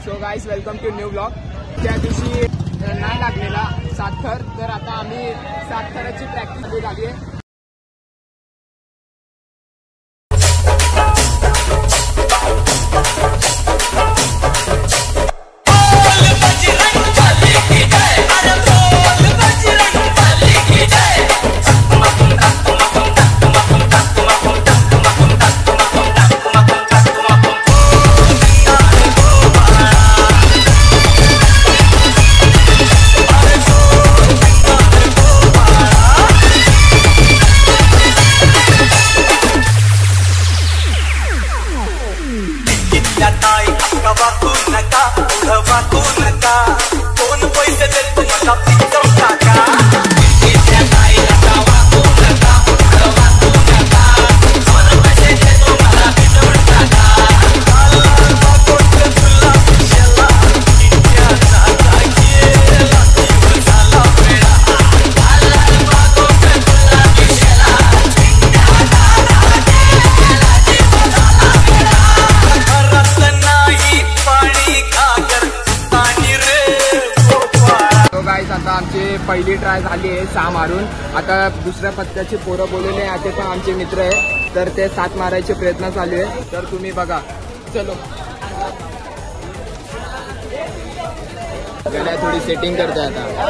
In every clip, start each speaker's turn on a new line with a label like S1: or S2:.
S1: So guys welcome to new blog. त्या दिवशी नाही लागलेला सातथर, तर आता आम्ही सातथराची प्रॅक्टिस झाली आहे।
S2: कोण पैसे देतो मला पिक्चर टाका
S1: आता आमची पहिली ट्राय झाली आहे 6 मारून। आता दुसऱ्या पत्त्याची पोरं बोलवले आहे, ते पण आमचे मित्र आहे, तर ते 7 मारायचे प्रयत्न चालू आहे। तर तुम्ही बघा, चलो गड्या थोडी सेटिंग करते आता।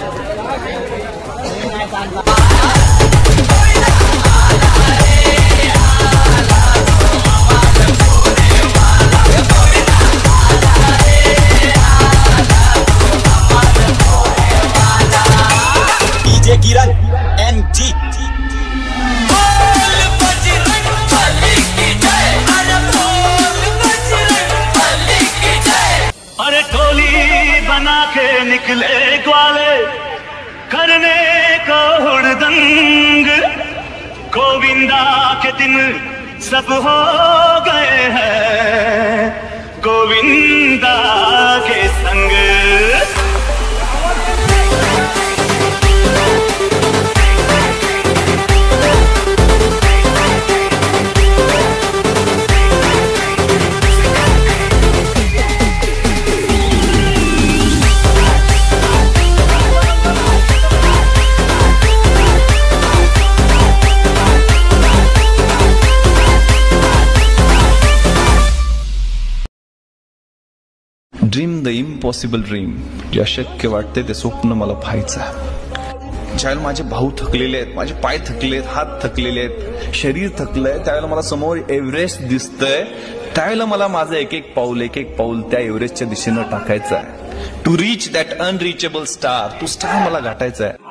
S2: किरण एनजी
S3: अरे टोली बना के निकले ग्वाले करने को हुड़दंग, गोविंदा के दिन सब हो गए हैं गोविंदा के संग।
S4: ड्रीम द इम्पॉसिबल ड्रीम, जे अशक्य वाटते ते स्वप्न मला पाहायचं आहे। ज्यावेळेला माझे भाऊ थकलेले आहेत, माझे पाय थकले आहेत, हात थकलेले आहेत, शरीर थकलंय, त्यावेळेला मला समोर एव्हरेस्ट दिसतंय, त्यावेळेला मला माझं एक एक पाऊल त्या एव्हरेस्टच्या दिशेनं टाकायचं आहे। To reach that unreachable star, तो स्टार मला गाठायचा आहे।